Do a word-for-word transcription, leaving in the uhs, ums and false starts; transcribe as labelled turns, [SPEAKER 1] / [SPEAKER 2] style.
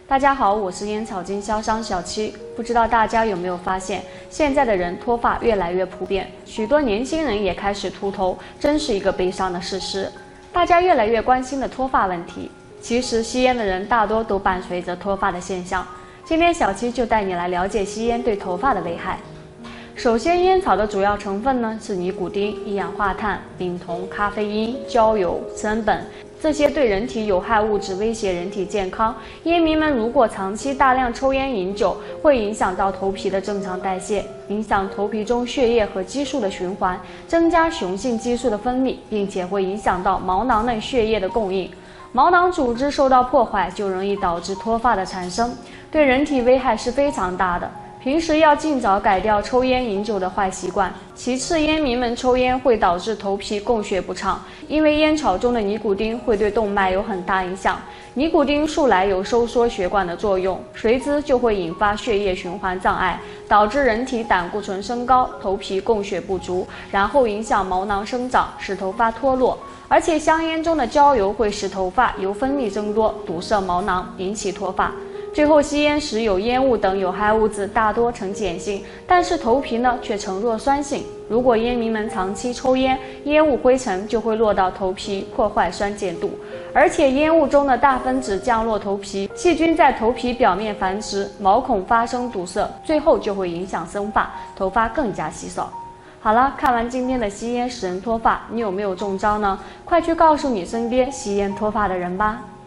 [SPEAKER 1] 大家好，我是烟草经销商小七。不知道大家有没有发现，现在的人脱发越来越普遍，许多年轻人也开始秃头，真是一个悲伤的事实。大家越来越关心的脱发问题，其实吸烟的人大多都伴随着脱发的现象。今天小七就带你来了解吸烟对头发的危害。首先，烟草的主要成分呢是尼古丁、一氧化碳、丙酮、咖啡因、焦油、苯苯。这些对人体有害物质威胁人体健康。烟民们如果长期大量抽烟饮酒，会影响到头皮的正常代谢，影响头皮中血液和激素的循环，增加雄性激素的分泌，并且会影响到毛囊内血液的供应。毛囊组织受到破坏，就容易导致脱发的产生，对人体危害是非常大的。平时要尽早改掉抽烟饮酒的坏习惯。其次，烟民们抽烟会导致头皮供血不畅，因为烟草中的尼古丁会对动脉有很大影响。尼古丁素来有收缩血管的作用，随之就会引发血液循环障碍，导致人体胆固醇升高，头皮供血不足，然后影响毛囊生长，使头发脱落。而且香烟中的焦油会使头发油分泌增多，堵塞毛囊，引起脱发。最后，吸烟时有烟雾等有害物质大多呈碱性，但是头皮呢却呈弱酸性。如果烟民们长期抽烟，烟雾灰尘就会落到头皮，破坏酸碱度。而且烟雾中的大分子降落头皮，细菌在头皮表面繁殖，毛孔发生堵塞，最后就会影响生发，头发更加稀少。好了，看完今天的吸烟使人脱发，你有没有中招呢？快去告诉你身边吸烟脱发的人吧。